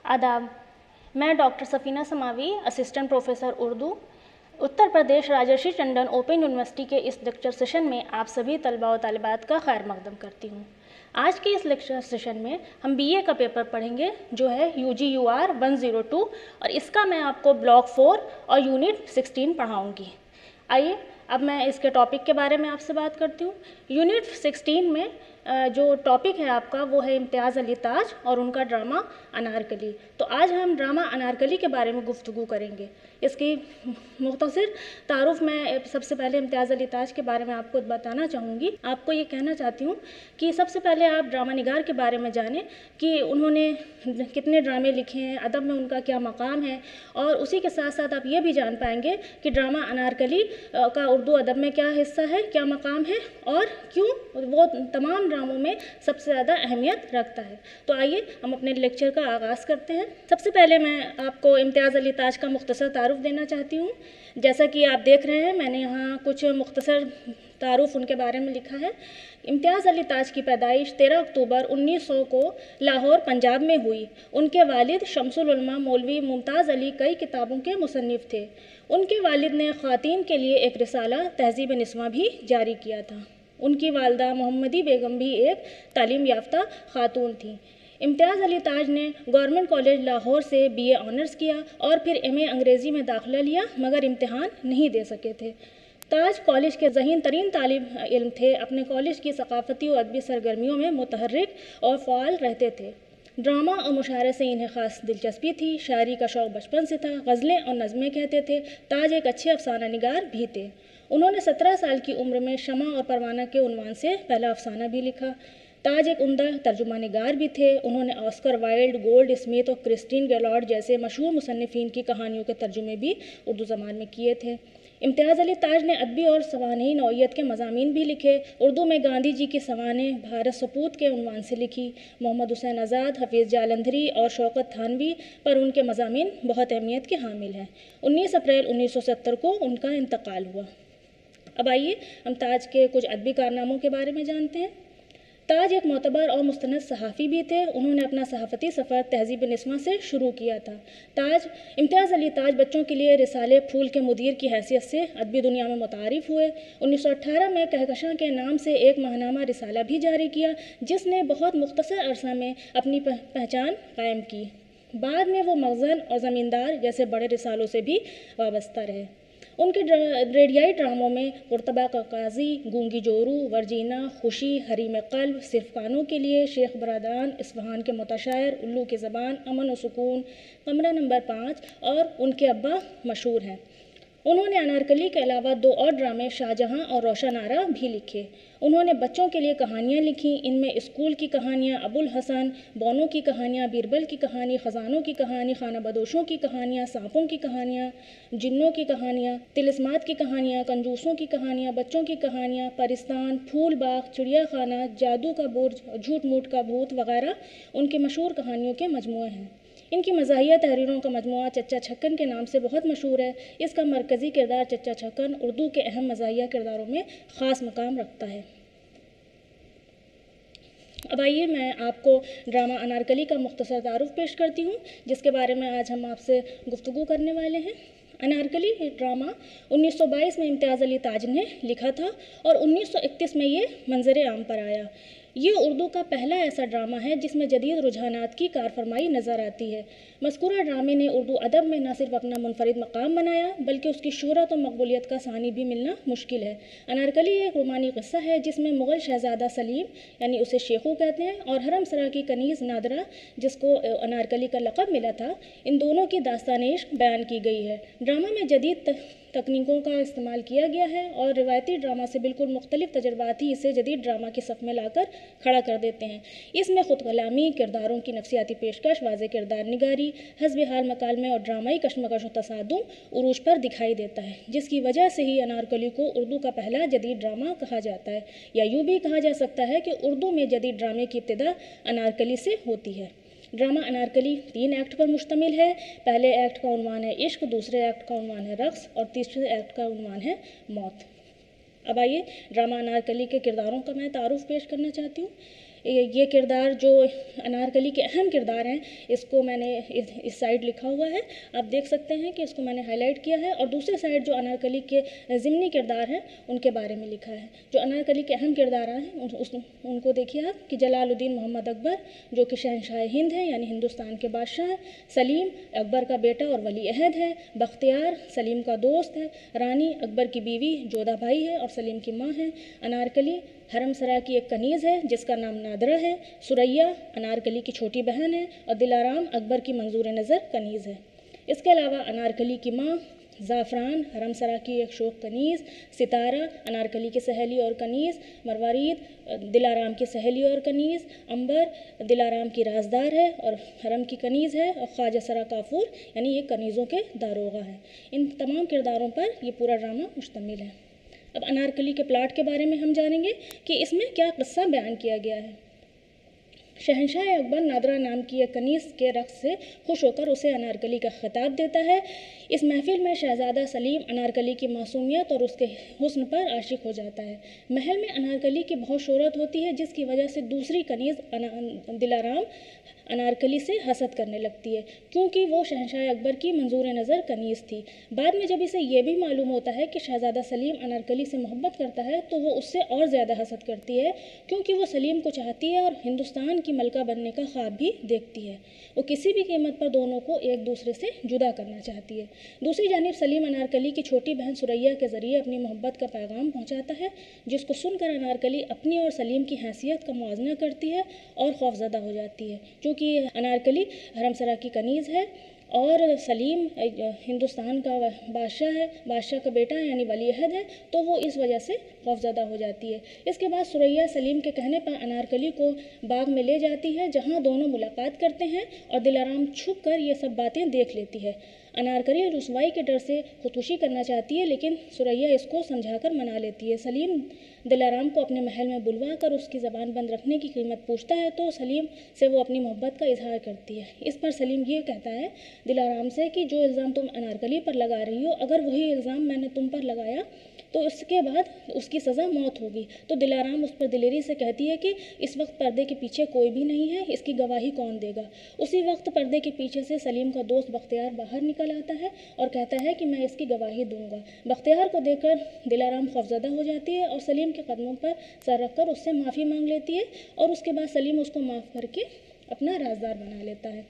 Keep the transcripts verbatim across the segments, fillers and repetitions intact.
आदाब। मैं doctor Safina Samavi, assistant professor Urdu, Uttar Pradesh Rajarshi Tandon open university के इस लेक्चर सेशन में आप सभी तलबा और तालिबात का खैर मकदम करती हूँ। आज के इस लेक्चर सेशन में हम बीए का पेपर पढ़ेंगे जो है U G U R one zero two, और इसका मैं आपको ब्लॉक फोर और यूनिट सिक्सटीन पढ़ाऊँगी। आइए अब मैं इसके टॉपिक के बारे में आपसे बात करती हूँ। यूनिट सिक्सटीन में जो टॉपिक है आपका वो है इम्तियाज़ अली ताज और उनका ड्रामा अनारकली। तो आज हम ड्रामा अनारकली के बारे में गुफ्तगू करेंगे। इसकी मुख्तसर तारुफ मैं सबसे पहले इम्तियाज़ अली ताज के बारे में आपको बताना चाहूँगी। आपको ये कहना चाहती हूँ कि सबसे पहले आप ड्रामा निगार के बारे में जानें कि उन्होंने कितने ड्रामे लिखे हैं, अदब में उनका क्या मकाम है, और उसी के साथ साथ आप ये भी जान पाएंगे कि ड्रामा अनारकली का उर्दू अदब में क्या हिस्सा है, क्या मकाम है, और क्यों वो तमाम ड्रामों में सबसे ज़्यादा अहमियत रखता है। तो आइए हम अपने लेक्चर का आगाज़ करते हैं। सबसे पहले मैं आपको इम्तियाज़ अली ताज का मुख्तसर तारुफ देना चाहती हूँ। जैसा कि आप देख रहे हैं, मैंने यहाँ कुछ मुख्तसर तारुफ उनके बारे में लिखा है। इम्तियाज़ अली ताज की पैदाइश तेरह अक्टूबर उन्नीस सौ को लाहौर पंजाब में हुई। उनके वालिद शमसुल उलमा मौलवी मुमताज़ अली कई किताबों के मुसन्निफ़ थे। उनके वालिद ने ख़वातीन के लिए एक रिसाला तहज़ीब निस्वां भी जारी किया था। उनकी वालदा मोहम्मदी बेगम भी एक तालीम याफ्ता खातून थी। इम्तियाज़ अली ताज ने गवर्नमेंट कॉलेज लाहौर से बी ए ऑनर्स किया और फिर एम ए अंग्रेज़ी में दाखिला लिया, मगर इम्तिहान नहीं दे सके थे। ताज कॉलेज के ज़हीन तरीन तालिब इल्म थे। अपने कॉलेज की सकाफ़ती और अदबी सरगर्मियों में मुतहर्रिक और फ़ाल रहते थे। ड्रामा और मुशायरे से इन्हें ख़ास दिलचस्पी थी। शायरी का शौक़ बचपन से था। ग़ज़लें और नज़में कहते थे। ताज एक अच्छे अफ़साना निगार भी थे। उन्होंने सत्रह साल की उम्र में शमा और परवाना के उन्वान से पहला अफ़साना भी लिखा। ताज एक उम्दा तर्जुमा निगार भी थे। उन्होंने ऑस्कर वाइल्ड, गोल्ड स्मिथ और क्रिस्टीन गैलॉर्ड जैसे मशहूर मुसन्निफ़ीन की कहानियों के तर्जुमे भी उर्दू ज़बान में किए थे। इम्तियाज़ अली ताज ने अदबी और सवानही नौइयत के मज़ामीन भी लिखे। उर्दू में गांधी जी की सवानें भारत सपूत के उन्वान से लिखी। मोहम्मद हुसैन आज़ाद, हफ़ीज़ जालंधरी और शौकत थानवी पर उनके मज़ामीन बहुत अहमियत के हामिल हैं। उन्नीस अप्रैल उन्नीस सौ सत्तर को उनका इंतकाल हुआ। अब आइए हम ताज के कुछ अदबी कारनामों के बारे में जानते हैं। ताज एक मोतबर और मुस्तनद सहाफ़ी भी थे। उन्होंने अपना सहाफ़ती सफ़र तहज़ीब निस्वां से शुरू किया था। ताज इम्तियाज़ अली ताज बच्चों के लिए रिसाले फूल के मुदीर की हैसियत से अदबी दुनिया में मुतारिफ़ हुए। उन्नीस सौ अट्ठारह में कहकशां के नाम से एक माहनामा रिसाला भी जारी किया, जिसने बहुत मुख्तसर अरसा में अपनी पहचान कायम की। बाद में वो मग़ज़न और ज़मींदार जैसे बड़े रिसालों से भी वाबस्ता रहे। उनके रेडियाई ड्रामों में कुर्तबा का काजी, गूंगी जोरू, वर्जीना, खुशी, हरीम क़ल्ब, सिर्फ कानों के लिए, शेख बरादान, इस्फ़हान के मुतशायर, उल्लू की ज़बान, अमन और सुकून, कमरा नंबर पाँच और उनके अब्बा मशहूर हैं। उन्होंने अनारकली के अलावा दो और ड्रामे शाहजहां और रोशन आरा भी लिखे। उन्होंने बच्चों के लिए कहानियाँ लिखीं। इनमें स्कूल की कहानियाँ, अबुल हसन, बोनों की कहानियाँ, बीरबल की कहानी, ख़जानों की कहानी, खाना बदोशों की कहानियाँ, सांपों की कहानियाँ, जिन्नों की कहानियाँ, तिलिस्मात की कहानियाँ, कंजूसों की कहानियाँ, बच्चों की कहानियाँ, परिस्तान, फूल बाग, चिड़िया खाना, जादू का बुर्ज, झूठ मूठ का भूत वगैरह उनकी मशहूर कहानियों के मजमूए हैं। इनकी मज़ाहिया तहरीरों का मजमुआ चच्चा छक्कन के नाम से बहुत मशहूर है। इसका मरकज़ी किरदार चच्चा छक्कन उर्दू के अहम मज़ाहिया किरदारों में ख़ास मकाम रखता है। अब आइए मैं आपको ड्रामा अनारकली का मुख्तसर तारुफ पेश करती हूँ, जिसके बारे में आज हम आपसे गुफ्तगू करने वाले हैं। अनारकली ड्रामा उन्नीस सौ बाईस में इम्तियाज़ अली ताज ने लिखा था और उन्नीस सौ इकतीस में ये मंजर आम पर आया। ये उर्दू का पहला ऐसा ड्रामा है जिसमें जदीद रुझानात की कारफरमाई नज़र आती है। मज़कूरा ड्रामे ने उर्दू अदब में न सिर्फ अपना मुनफरिद मकाम बनाया, बल्कि उसकी शोहरत और मकबूलियत का सानी भी मिलना मुश्किल है। अनारकली एक रोमानी क़स्सा है जिसमें मुग़ल शहज़ादा सलीम, यानी उसे शेखू कहते हैं, और हरम सरा की कनीज़ नादरा, जिसको अनारकली का लक़ब मिला था, इन दोनों की दास्तान इश्क बयान की गई है। ड्रामा में जदीद तकनीकों का इस्तेमाल किया गया है और रिवायती ड्रामा से बिल्कुल मुख्तलिफ तजर्बात ही इसे जदीद ड्रामा की सफ़ में लाकर खड़ा कर देते हैं। इसमें ख़ुद कलामी, किरदारों की नफसियाती पेशकश, वाज़े किरदार निगारी, हस्ब हाल मकालमे और ड्रामाई कशमकश और तसादुम उरूज पर दिखाई देता है, जिसकी वजह से ही अनारकली को उर्दू का पहला जदीद ड्रामा कहा जाता है। या यूँ भी कहा जा सकता है कि उर्दू में जदीद ड्रामे की इब्तिदा अनारकली से होती है। ड्रामा अनारकली तीन एक्ट पर मुश्तमिल है। पहले एक्ट का उन्वान है इश्क, दूसरे एक्ट का उन्वान है रक़्स और तीसरे एक्ट का उन्वान है मौत। अब आइए ड्रामा अनारकली के किरदारों का मैं तारुफ पेश करना चाहती हूँ। یہ کردار جو انارکلی کے اہم کردار ہیں اس کو میں نے اس سائڈ لکھا ہوا ہے، آپ دیکھ سکتے ہیں کہ اس کو میں نے ہائی لائٹ کیا ہے، اور دوسرے سائڈ جو انارکلی کے ضمنی کردار ہیں ان کے بارے میں لکھا ہے۔ جو انارکلی کے اہم کردار ہیں ان کو دیکھیے آپ کہ جلال الدین محمد اکبر جو کہ شہنشاہ ہند ہے یعنی ہندوستان کے بادشاہ ہیں، سلیم اکبر کا بیٹا اور ولی عہد ہے، بختیار سلیم کا دوست ہے، رانی اکبر کی بیوی جودھا بھائی ہے اور سلیم کی ماں ہے، انارکلی حرم سرا کی ایک کنیز ہے جس کا نام نادرہ ہے، سریا انارکلی کی چھوٹی بہن ہے اور دلارام اکبر کی منظور نظر کنیز ہے۔ اس کے علاوہ انارکلی کی ماں زعفران حرم سرا کی ایک شوخ کنیز، ستارہ انارکلی کی سہیلی اور کنیز، مروارید دلارام کی سہیلی اور کنیز، امبر دلارام کی رازدار ہے اور حرم کی کنیز ہے، اور خواجہ سرا کافور یعنی یہ کنیزوں کے داروغہ ہیں۔ ان تمام کرداروں پر یہ پورا ڈرامہ مشتمل ہے۔ اب انارکلی کے پلاٹ کے بارے میں ہم جانیں گے کہ اس میں کیا قصہ بیان کیا گیا ہے۔ شہنشاہ اکبر نادرہ نام کی ایک کنیز کے رقص سے خوش ہو کر اسے انارکلی کا خطاب دیتا ہے۔ اس محفل میں شہزادہ سلیم انارکلی کی معصومیت اور اس کے حسن پر عاشق ہو جاتا ہے۔ محل میں انارکلی کی بہت شہرت ہوتی ہے جس کی وجہ سے دوسری کنیز دلارام انارکلی سے حسد کرنے لگتی ہے کیونکہ وہ شہنشاہ اکبر کی منظور نظر کنیز تھی۔ بعد میں جب اسے یہ بھی معلوم ہوتا ہے کہ شہزادہ سلیم انارکلی سے محبت کرتا ہے تو وہ اس سے اور زیادہ حسد کرتی ہے کیونکہ وہ سلیم کو چاہتی ہے اور ہندوستان کی ملکہ بننے کا خواب بھی دیکھتی ہے۔ وہ کسی بھی قیمت پر دونوں کو ایک دوسرے سے جدا کرنا چاہتی ہے۔ دوسری جانب سلیم انارکلی کی چھوٹی بہن سریا کے ذریعے اپنی محبت کا پیغام پہنچاتا ہے جس کو سن کر انارکلی اپنی اور سلیم کی حیثیت کا موازنہ کرتی ہے اور خوفزدہ ہو جاتی ہے۔ چونکہ انارکلی حرم سرا کی کنیز ہے اور سلیم ہندوستان کا بادشاہ ہے، بادشاہ کا بیٹا یعنی ولی عہد ہے، تو وہ اس وجہ سے خوفزدہ ہو جاتی ہے۔ اس کے بعد سریا سلیم کے کہنے پر انارکلی کو باغ میں لے جاتی ہے جہاں دونوں ملاقات کرتے ہیں اور دلارام چھپ کر یہ سب باتیں دیکھ لیتی ہے۔ انارکلی رسوائی کے ڈر سے خودکشی کرنا چاہتی ہے لیکن سریا اس کو سمجھا کر منا لیتی ہے۔ سلیم دلارام کو اپنے محل میں بلوا کر اس کی زبان بند رکھنے کی قیمت پوچھتا ہے تو سلیم سے وہ اپنی محبت کا اظہار کرتی ہے۔ اس پر سلیم یہ کہتا ہے دلارام سے کہ جو الزام تم انارکلی پر لگا رہی ہو اگر وہی الزام میں نے تم پر لگایا تو اس کے بعد اس کی سزا موت ہوگی۔ تو دلارام اس پر دلیری سے کہتی ہے کہ اس وقت پردے کے پیچھے کوئی بھی نہیں ہے، اس کی گواہی کون دے گا۔ اسی وقت پردے کے پیچھے سے سلیم کا دوست بختیار باہر نکل آتا ہے اور کہتا ہے کہ میں اس کی گواہی دوں گا۔ بختیار کو دیکھ کر دلارام خوفزدہ ہو جاتی ہے اور سلیم کے قدموں پر سر رکھ کر اس سے معافی مانگ لیتی ہے اور اس کے بعد سلیم اس کو معاف کر کے اپنا رازدار بنا لیتا ہے۔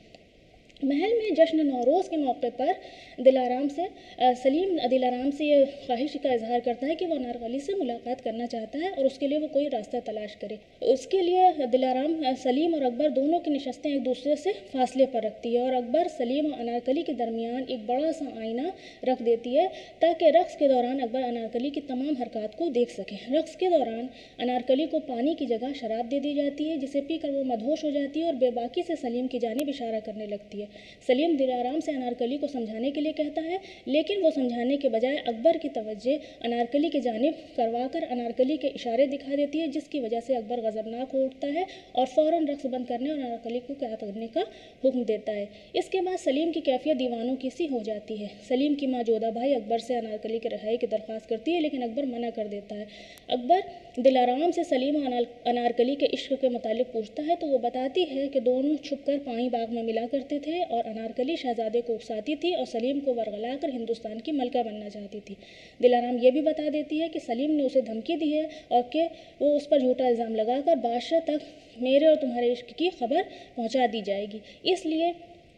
محل میں جشن نوروز کے موقع پر دلارام سے سلیم دلارام سے یہ خواہش کا اظہار کرتا ہے کہ وہ انارکلی سے ملاقات کرنا چاہتا ہے اور اس کے لیے وہ کوئی راستہ تلاش کرے۔ اس کے لیے دلارام سلیم اور اکبر دونوں کی نشستیں ایک دوسرے سے فاصلے پر رکھتی ہے اور اکبر سلیم اور انارکلی کے درمیان ایک بڑا سا آئینہ رکھ دیتی ہے تاکہ رقص کے دوران اکبر انارکلی کی تمام حرکات کو دیکھ سکے۔ رقص کے دوران انارکلی کو پانی کی جگہ شراب دے دی جاتی ہے جسے پی کر وہ مدہوش ہو جاتی ہے اور بے باکی سے سلیم کی جانب اشارہ کرنے لگتی ہے۔ سلیم دلارام سے انارکلی کو سمجھانے کے لیے کہتا ہے لیکن وہ سمجھانے کے بجائے اکبر کی توجہ انارکلی کی جانب کروا کر انارکلی کے اشارے دکھا دیتی ہے جس کی وجہ سے اکبر غضبناک ہو اٹھتا ہے اور فوراً رقص بند کرنے اور انارکلی کو قید کرنے کا حکم دیتا ہے۔ اس کے بعد سلیم کی کیفیت دیوانوں کی سی ہو جاتی ہے۔ سلیم کی ماں جودھا بھائی اکبر سے انارکلی کے رہائی کی درخواست کرتی ہے لیکن اکبر منع کر دیتا ہے۔ اکبر دلارام سے سلیم اور انارکلی کے عشق کے متعلق پوچھتا ہے تو وہ بتاتی ہے کہ دونوں چھپ کر پانی باغ میں ملا کرتے تھے اور انارکلی شہزادے کو اکساتی تھی اور سلیم کو ورغلا کر ہندوستان کی ملکہ بننا چاہتی تھی۔ دلارام یہ بھی بتا دیتی ہے کہ سلیم نے اسے دھمکی دی ہے اور کہ وہ اس پر جھوٹا الزام لگا کر بادشاہ تک میرے اور تمہارے عشق کی خبر پہنچا دی جائے گی، اس لیے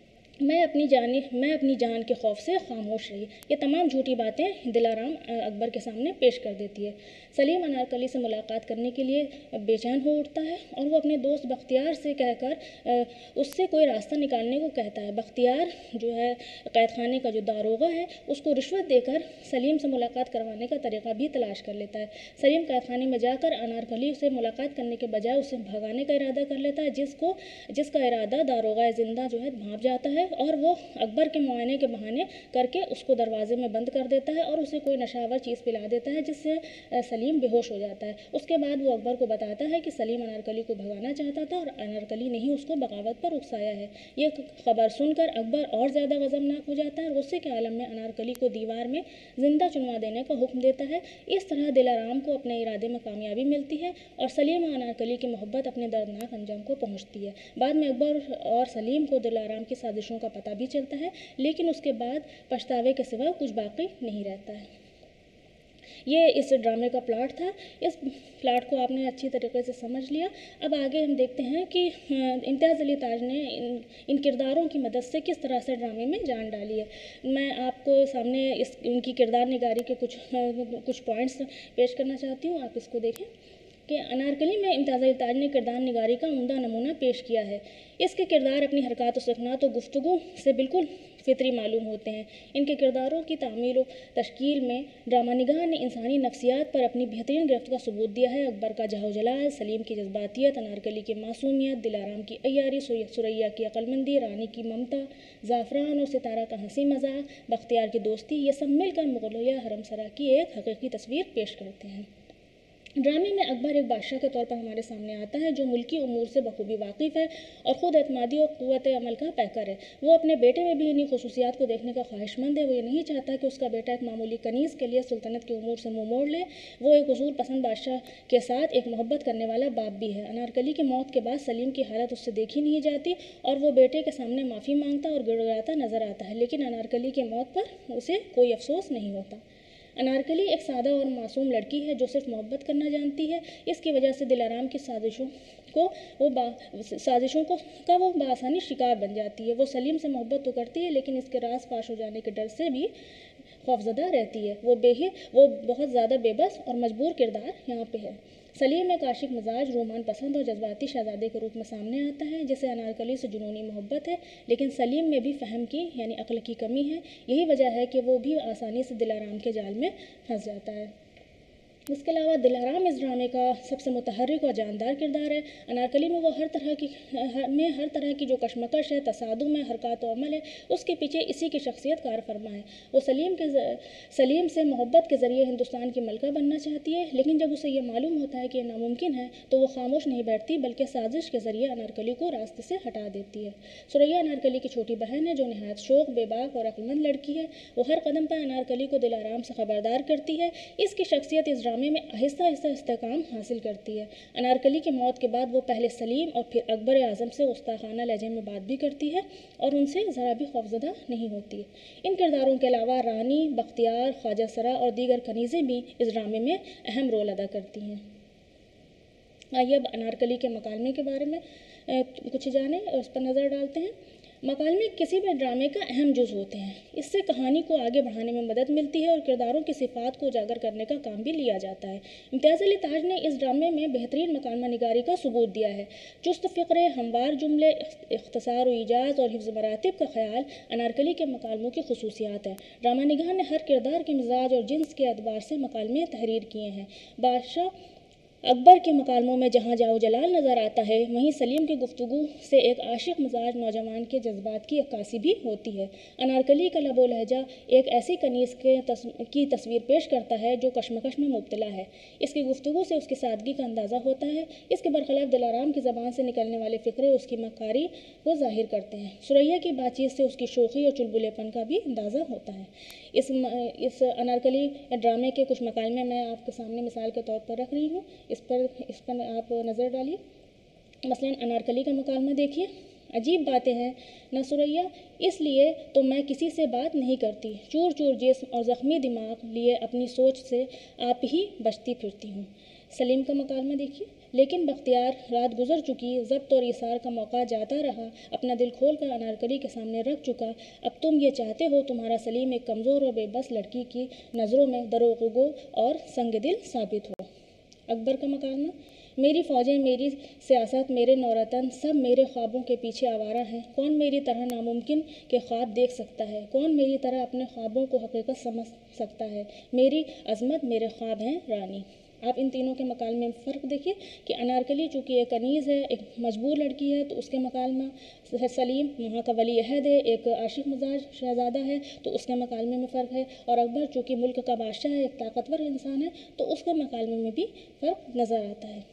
میں اپنی جانب میں اپنی جان کے خوف سے خاموش رہی۔ یہ تمام جھوٹی باتیں دلارام اکبر کے سامنے پیش کر دیتی ہے۔ سلیم انارکلی سے ملاقات کرنے کے لیے بے چین ہو اٹھتا ہے اور وہ اپنے دوست بختیار سے کہہ کر اس سے کوئی راستہ نکالنے کو کہتا ہے۔ بختیار جو ہے قید خانے کا جو داروغہ ہے اس کو رشوت دے کر سلیم سے ملاقات کروانے کا طریقہ بھی تلاش کر لیتا ہے۔ سلیم قید خانے میں جا کر انارکلی سے ملاقات کرنے کے بجائے اسے بھگانے کا ارادہ کر لیتا ہے جس کو جس کا ارادہ داروغہ زندہ جو ہے بھانپ جاتا ہے اور وہ اکبر کے معائنے کے بہانے کر کے اس کو دروازے میں بند کر دیتا ہے اور اسے کوئی نشاور چیز پلا دیتا ہے جس سے سلیم بے ہوش ہو جاتا ہے۔ اس کے بعد وہ اکبر کو بتاتا ہے کہ سلیم انارکلی کو بھگانا چاہتا تھا اور انارکلی نے ہی اس کو بغاوت پر اکسایا ہے۔ یہ خبر سن کر اکبر اور زیادہ غضبناک ہو جاتا ہے اور غصے کے عالم میں انارکلی کو دیوار میں زندہ چنوا دینے کا حکم دیتا ہے۔ اس طرح دلارام کو اپنے ارادے میں کامیابی ملتی ہے اور سلیم و انارکلی کی محبت اپنے دردناک انجام کو پہنچتی ہے۔ بعد میں اکبر اور سلیم کو دلارام کی سازشوں کا پتہ بھی چلتا ہے، لیکن اس کے بعد پچھتاوے کے سوا کچھ باقی نہیں رہتا ہے۔ یہ اس ڈرامے کا پلاٹ تھا۔ اس پلاٹ کو آپ نے اچھی طریقے سے سمجھ لیا۔ اب آگے ہم دیکھتے ہیں کہ امتیاز علی تاج نے ان ان کرداروں کی مدد سے کس طرح سے ڈرامے میں جان ڈالی ہے۔ میں آپ کو سامنے اس ان کی کردار نگاری کے کچھ کچھ پوائنٹس پیش کرنا چاہتی ہوں، آپ اس کو دیکھیں کہ انارکلی میں امتیاز علی تاج نے کردار نگاری کا عمدہ نمونہ پیش کیا ہے۔ اس کے کردار اپنی حرکات و سکنات و گفتگو سے بالکل فطری معلوم ہوتے ہیں۔ ان کے کرداروں کی تعمیل و تشکیل میں ڈرامہ نگار نے انسانی نفسیات پر اپنی بہترین گرفت کا ثبوت دیا ہے۔ اکبر کا جاہ و جلال، سلیم کی جذباتیت، انارکلی کی معصومیت، دلارام کی عیاری، ثریا کی عقل مندی، رانی کی ممتا، زعفران اور ستارہ کا ہنسی مذاق، بختیار کی دوستی، یہ سب مل کر مغلیہ حرم سرا کی ایک حقیقی تصویر پیش کرتے ہیں۔ ڈرامے میں اکبر ایک بادشاہ کے طور پر ہمارے سامنے آتا ہے جو ملکی امور سے بخوبی واقف ہے اور خود اعتمادی اور قوت عمل کا پیکر ہے۔ وہ اپنے بیٹے میں بھی انہی خصوصیات کو دیکھنے کا خواہش مند ہے۔ وہ یہ نہیں چاہتا کہ اس کا بیٹا ایک معمولی کنیز کے لیے سلطنت کے امور سے منہ موڑ لے۔ وہ ایک حضور پسند بادشاہ کے ساتھ ایک محبت کرنے والا باپ بھی ہے۔ انارکلی کی موت کے بعد سلیم کی حالت اس سے دیکھی نہیں جاتی اور وہ بیٹے کے سامنے معافی مانگتا اور گڑ گڑاتا نظر آتا ہے، لیکن انارکلی کی موت پر اسے کوئی افسوس نہیں ہوتا۔ انارکلی ایک سادہ اور معصوم لڑکی ہے جو صرف محبت کرنا جانتی ہے۔ اس کی وجہ سے دلارام کی سازشوں کو وہ با سازشوں کو کا وہ بآسانی شکار بن جاتی ہے۔ وہ سلیم سے محبت تو کرتی ہے لیکن اس کے راز فاش ہو جانے کے ڈر سے بھی خوفزدہ رہتی ہے۔ وہ بے وہ بہت زیادہ بے بس اور مجبور کردار یہاں پہ ہے۔ سلیم ایک عاشق مزاج، رومان پسند اور جذباتی شہزادے کے روپ میں سامنے آتا ہے جسے انارکلی سے جنونی محبت ہے، لیکن سلیم میں بھی فہم کی یعنی عقل کی کمی ہے۔ یہی وجہ ہے کہ وہ بھی آسانی سے دلارام کے جال میں پھنس جاتا ہے۔ اس کے علاوہ دلارام اس ڈرامے کا سب سے متحرک اور جاندار کردار ہے۔ انارکلی میں وہ ہر طرح کی میں ہر طرح کی جو کشمکش ہے، تصادم ہے، حرکات و عمل ہے، اس کے پیچھے اسی کی شخصیت کار فرما ہے۔ وہ سلیم کے سلیم سے محبت کے ذریعے ہندوستان کی ملکہ بننا چاہتی ہے، لیکن جب اسے یہ معلوم ہوتا ہے کہ یہ ناممکن ہے تو وہ خاموش نہیں بیٹھتی بلکہ سازش کے ذریعے انارکلی کو راستے سے ہٹا دیتی ہے۔ ثریا انارکلی کی چھوٹی بہن ہے جو نہایت شوخ، بے باک اور عقلمند لڑکی ہے۔ وہ ہر قدم پر انارکلی کو دلارام سے خبردار کرتی ہے۔ اس کی شخصیت اس ڈرامے میں آہستہ آہستہ استحکام حاصل کرتی ہے۔ انارکلی کی موت کے بعد وہ پہلے سلیم اور پھر اکبر اعظم سے گستاخانہ لہجے میں بات بھی کرتی ہے اور ان سے ذرا بھی خوفزدہ نہیں ہوتی۔ ان کرداروں کے علاوہ رانی، بختیار، خواجہ سرا اور دیگر کنیزیں بھی اس ڈرامے میں اہم رول ادا کرتی ہیں۔ آئیے اب انارکلی کے مکالمے کے بارے میں کچھ جانیں اور اس پر نظر ڈالتے ہیں۔ مکالمے کسی بھی ڈرامے کا اہم جز ہوتے ہیں۔ اس سے کہانی کو آگے بڑھانے میں مدد ملتی ہے اور کرداروں کی صفات کو اجاگر کرنے کا کام بھی لیا جاتا ہے۔ امتیاز علی تاج نے اس ڈرامے میں بہترین مکالمہ نگاری کا ثبوت دیا ہے۔ چست فقرے، ہموار جملے، اختصار و ایجاز اور حفظ مراتب کا خیال انارکلی کے مکالموں کی خصوصیات ہیں۔ ڈرامہ نگار نے ہر کردار کے مزاج اور جنس کے اعتبار سے مکالمے تحریر کیے ہیں۔ بادشاہ اکبر کے مکالموں میں جہاں جاہ و جلال نظر آتا ہے، وہیں سلیم کی گفتگو سے ایک عاشق مزاج نوجوان کے جذبات کی عکاسی بھی ہوتی ہے۔ انارکلی کا لب و لہجہ ایک ایسی کنیز کے کی تصویر پیش کرتا ہے جو کشمکش میں مبتلا ہے۔ اس کی گفتگو سے اس کی سادگی کا اندازہ ہوتا ہے۔ اس کے برخلاف دلارام کی زبان سے نکلنے والے فقرے اس کی مکاری کو ظاہر کرتے ہیں۔ ثریا کی بات چیت سے اس کی شوخی اور چلبلے پن کا بھی اندازہ ہوتا ہے۔ اس اس انارکلی ڈرامے کے کچھ مکالمے میں آپ کے سامنے مثال کے طور پر رکھ رہی ہوں، اس پر اس پر آپ نظر ڈالیے۔ مثلاً انارکلی کا مکالمہ دیکھیے۔ عجیب باتیں ہیں نہ ثریا، اس لیے تو میں کسی سے بات نہیں کرتی، چور چور جسم اور زخمی دماغ لیے اپنی سوچ سے آپ ہی بچتی پھرتی ہوں۔ سلیم کا مکالمہ دیکھیے۔ لیکن بختیار، رات گزر چکی، ضبط اور ایثار کا موقع جاتا رہا، اپنا دل کھول کر انارکلی کے سامنے رکھ چکا۔ اب تم یہ چاہتے ہو تمہارا سلیم ایک کمزور اور بے بس لڑکی کی نظروں میں دروغگو اور سنگ دل ثابت ہو۔ اکبر کا مکالمہ۔ میری فوجیں، میری سیاست، میرے نورتن سب میرے خوابوں کے پیچھے آوارہ ہیں۔ کون میری طرح ناممکن کے خواب دیکھ سکتا ہے؟ کون میری طرح اپنے خوابوں کو حقیقت سمجھ سکتا ہے؟ میری عظمت، میرے خواب ہیں رانی۔ आप इन तीनों के मकालमे में फ़र्क देखिए कि अनारकली चूँकि एक कनीज़ है, एक मजबूर लड़की है, तो उसके मकालमा सलीम वहाँ का वली अहद है, एक आशिक मिजाज शहज़ादा है, तो उसके मकालमे में फ़र्क है। और अकबर चूँकि मुल्क का बादशाह है, एक ताकतवर इंसान है, तो उसके मकालमे में भी फ़र्क नज़र आता है।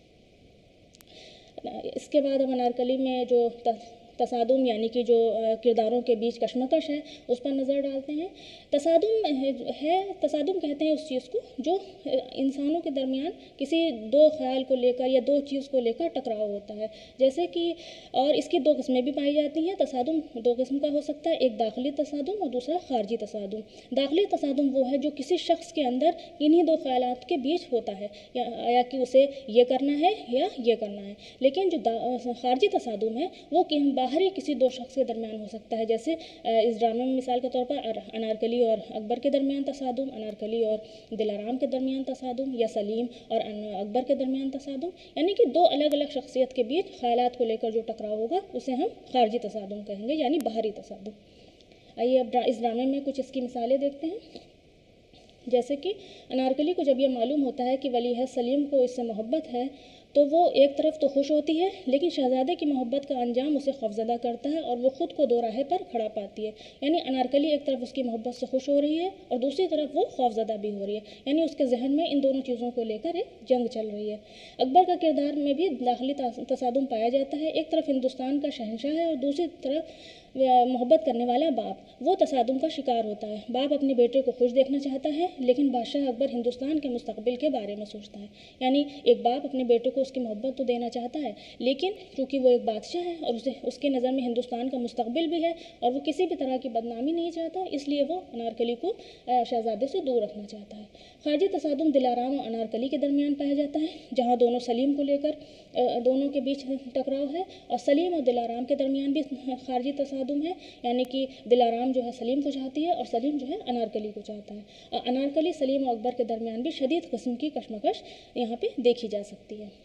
इसके बाद हम अनारकली में जो तसादुम यानी कि जो किरदारों के बीच कशमकश है उस पर नज़र डालते हैं। तसादुम है, तसादुम कहते हैं उस चीज़ को जो इंसानों के दरमियान किसी दो ख्याल को लेकर या दो चीज़ को लेकर टकराव होता है, जैसे कि, और इसकी दो किस्में भी पाई जाती हैं। तसादुम दो किस्म का हो सकता है, एक दाखिली तसादुम और दूसरा खारजी तसादुम। दाखिली तसादुम वो है जो किसी शख्स के अंदर इन्हीं दो ख्यालात के बीच होता है, या, या कि उसे ये करना है या ये करना है। लेकिन जो खारजी तसादुम है वो कि बाहरी किसी दो शख्स के दरमियान हो सकता है, जैसे इस ड्रामे में मिसाल के तौर पर अनारकली और अकबर के दरमियान तसादुम, अनारकली और दिलाराम के दरमियान तसादुम, या सलीम और अकबर के दरमियान तसादुम, यानी कि दो अलग अलग शख्सियत के बीच ख्यालात को लेकर जो टकराव होगा उसे हम खारजी तसादुम कहेंगे, यानी बाहरी तसादुम। आइए अब इस ड्रामे में कुछ इसकी मिसालें देखते हैं। जैसे कि अनारकली को जब ये मालूम होता है कि वली है सलीम को इससे मोहब्बत है, तो वो एक तरफ तो खुश होती है, लेकिन शहज़ादे की मोहब्बत का अंजाम उसे खौफज़दा करता है और वो ख़ुद को दो राहे पर खड़ा पाती है। यानी अनारकली एक तरफ उसकी मोहब्बत से खुश हो रही है और दूसरी तरफ वो खौफज़दा भी हो रही है, यानी उसके जहन में इन दोनों चीज़ों को लेकर एक जंग चल रही है। अकबर का किरदार में भी दाखिली तसादुम पाया जाता है। एक तरफ हिंदुस्तान का शहंशाह है और दूसरी तरफ मोहब्बत करने वाला बाप, वो तसादुम का शिकार होता है। बाप अपने बेटे को खुश देखना चाहता है, लेकिन बादशाह अकबर हिंदुस्तान के मुस्तकबिल के बारे में सोचता है। यानी एक बाप अपने बेटे को उसकी मोहब्बत तो देना चाहता है, लेकिन क्योंकि वो एक बादशाह है और उसे उसके नज़र में हिंदुस्तान का मुस्तकबिल भी है और वो किसी भी तरह की बदनामी नहीं चाहता, इसलिए वो अनारकली को शहज़ादे से दूर रखना चाहता है। खारजी तसादुम दिलाराम और अनारकली के दरमियान पाया जाता है, जहाँ दोनों सलीम को लेकर दोनों के बीच टकराव है, और सलीम और दिलाराम के दरमियान भी खारजी तसादुम है, यानी कि दिलाराम जो है सलीम को चाहती है और सलीम जो है अनारकली को चाहता है। और अनारकली सलीम और अकबर के दरमियान भी शदीद किस्म की कशमकश यहाँ पे देखी जा सकती है।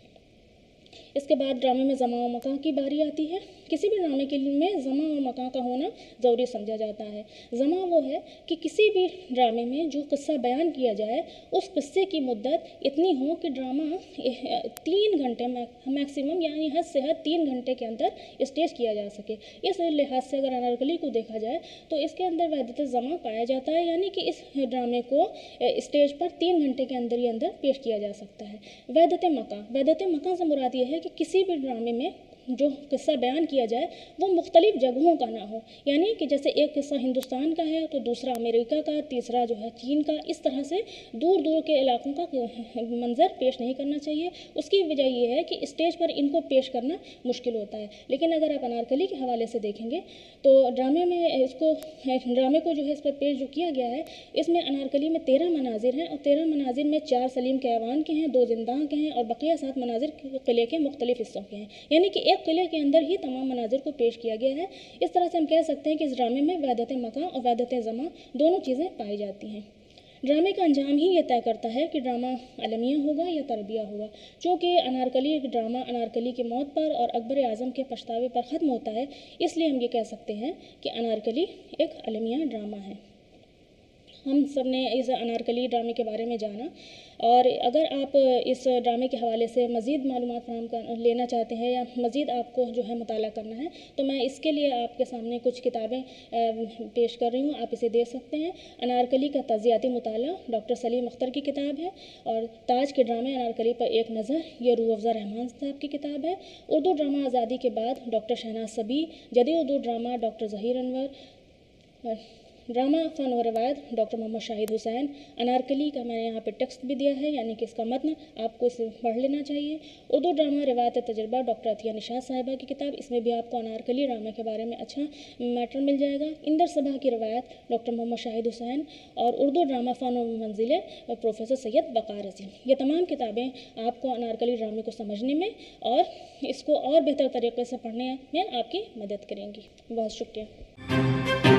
इसके बाद ड्रामे में ज़मा और मकां की बारी आती है। किसी भी ड्रामे के लिए में ज़मा और मकां का होना ज़रूरी समझा जाता है। ज़मा वो है कि किसी भी ड्रामे में जो किस्सा बयान किया जाए उस किस्से की मुद्दत इतनी हो कि ड्रामा तीन घंटे मैक्सिमम यानी हद से हद तीन घंटे के अंदर स्टेज किया जा सके। इस लिहाज से अगर अनारकली को देखा जाए तो इसके अंदर वहदत ज़मा पाया जाता है, यानी कि इस ड्रामे को स्टेज पर तीन घंटे के अंदर ही अंदर पेश किया जा सकता है। वहदत मकां, वहदत मकां से मुराद ये है कि किसी भी ड्रामे में जो किस्सा बयान किया जाए वो मुख्तलिफ जगहों का ना हो, यानी कि जैसे एक किस्सा हिंदुस्तान का है तो दूसरा अमेरिका का, तीसरा जो है चीन का, इस तरह से दूर दूर के इलाकों का मंजर पेश नहीं करना चाहिए। उसकी वजह ये है कि स्टेज पर इनको पेश करना मुश्किल होता है। लेकिन अगर आप अनारकली के हवाले से देखेंगे तो ड्रामे में इसको ड्रामे को जो है इस पर पेश जो किया गया है, इसमें अनारकली में तेरह मनाजिर हैं और तेरह मनाजिर में चार सलीम के ऐवान के हैं, दो जिंदां के हैं और बकिया सात मनाजिर किले के मुख्तलिफ हिस्सों के हैं, यानी कि एक किले के अंदर ही तमाम मनाजिर को पेश किया गया है। इस तरह से हम कह सकते हैं कि इस ड्रामे में वहदत मकां और वहदत ज़मा दोनों चीज़ें पाई जाती हैं। ड्रामे का अंजाम ही ये तय करता है कि ड्रामा अलमिया होगा या तरबिया होगा। चूँकि अनारकली ड्रामा अनारकली की मौत पर और अकबर आज़म के पछतावे पर ख़त्म होता है, इसलिए हम ये कह सकते हैं कि अनारकली एक अलमिया ड्रामा है। हम सब ने इस अनारकली ड्रामे के बारे में जाना, और अगर आप इस ड्रामे के हवाले से मज़ीद मालूमात फराहम कर लेना चाहते हैं या मज़ीद आपको जो है मुताला करना है तो मैं इसके लिए आपके सामने कुछ किताबें पेश कर रही हूँ, आप इसे देख सकते हैं। अनारकली का तज़ियाती मुताला डॉक्टर सलीम अख्तर की किताब है, और ताज के ड्रामे अनारकली पर एक नज़र ये रूह अफ़ज़ा रहमान साहब की किताब है। उर्दू ड्रामा आज़ादी के बाद डॉक्टर शहनाज सबी, जदीद Urdu drama doctor Zaheer Anwar, drama फ़न और रवायत डॉक्टर मोहम्मद शाहिद हुसैन। अनारकली का मैंने यहाँ पे टेक्स्ट भी दिया है, यानी कि इसका मतन आपको इसे पढ़ लेना चाहिए। उर्दू ड्रामा रिवायत तजर्बा डॉक्टर अतिया निशात साहिबा की किताब, इसमें भी आपको अनारकली ड्रामे के बारे में अच्छा मैटर मिल जाएगा। इंदर सबा की रिवायत डॉक्टर मोहम्मद शाहिद हुसैन, और उर्दू ड्रामा फ़न और मंजिले प्रोफेसर सैयद वक़ार अज़ीम। ये तमाम किताबें आपको अनारकली ड्रामे को समझने में और इसको और बेहतर तरीके से पढ़ने में आपकी मदद करेंगी। बहुत शुक्रिया।